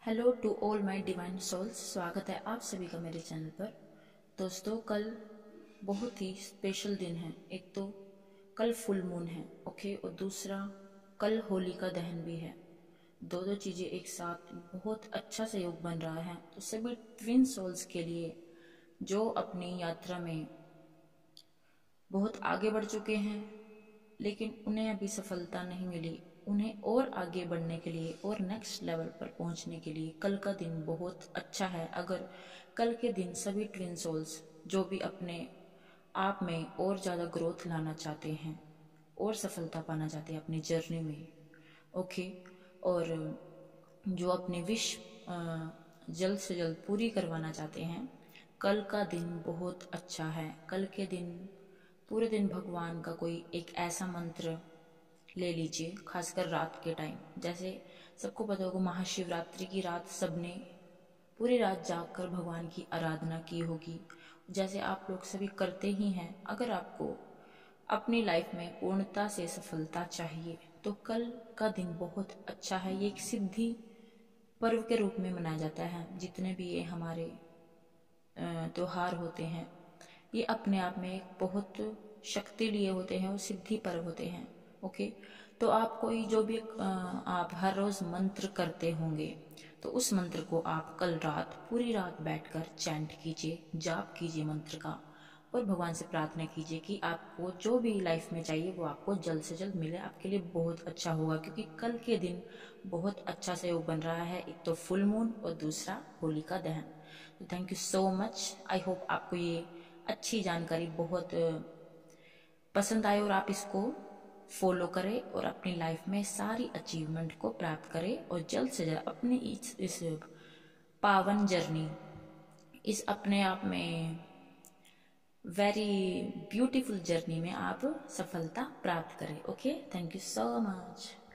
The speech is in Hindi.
Hello to all my divine souls. स्वागत है आप सभी का मेरे चैनल पर। दोस्तों, कल बहुत ही स्पेशल दिन है। एक तो कल फुल मून है, ओके, और दूसरा कल होलिका दहन भी है। दो चीज़ें एक साथ बहुत अच्छा सहयोग बन रहा है। तो सभी ट्विन सोल्स के लिए जो अपनी यात्रा में बहुत आगे बढ़ चुके हैं लेकिन उन्हें अभी सफलता नहीं मिली, उन्हें और आगे बढ़ने के लिए और नेक्स्ट लेवल पर पहुंचने के लिए कल का दिन बहुत अच्छा है। अगर कल के दिन सभी ट्विन सोल्स जो भी अपने आप में और ज़्यादा ग्रोथ लाना चाहते हैं और सफलता पाना चाहते हैं अपनी जर्नी में, ओके, और जो अपनी विश जल्द से जल्द पूरी करवाना चाहते हैं, कल का दिन बहुत अच्छा है। कल के दिन पूरे दिन भगवान का कोई एक ऐसा मंत्र ले लीजिए, खासकर रात के टाइम। जैसे सबको पता होगा, महाशिवरात्रि की रात सबने पूरी रात जागकर भगवान की आराधना की होगी, जैसे आप लोग सभी करते ही हैं। अगर आपको अपनी लाइफ में पूर्णता से सफलता चाहिए तो कल का दिन बहुत अच्छा है। ये एक सिद्धि पर्व के रूप में मनाया जाता है। जितने भी ये हमारे त्योहार होते हैं, ये अपने आप में एक बहुत शक्ति लिए होते हैं और सिद्धि पर्व होते हैं, ओके। तो आप कोई जो भी आप हर रोज मंत्र करते होंगे, तो उस मंत्र को आप कल रात पूरी रात बैठकर चैंट कीजिए, जाप कीजिए मंत्र का, और भगवान से प्रार्थना कीजिए कि आपको जो भी लाइफ में चाहिए वो आपको जल्द से जल्द मिले। आपके लिए बहुत अच्छा होगा, क्योंकि कल के दिन बहुत अच्छा सहयोग बन रहा है। एक तो फुल मून और दूसरा होलिका दहन। तो thank you so much. I hope आपको ये अच्छी जानकारी बहुत पसंद आए और आप इसको फॉलो करें और अपनी लाइफ में सारी अचीवमेंट को प्राप्त करें और जल्द से जल्द अपनी इस पावन जर्नी, इस अपने आप में वेरी ब्यूटीफुल जर्नी में आप सफलता प्राप्त करें। Okay, thank you so much.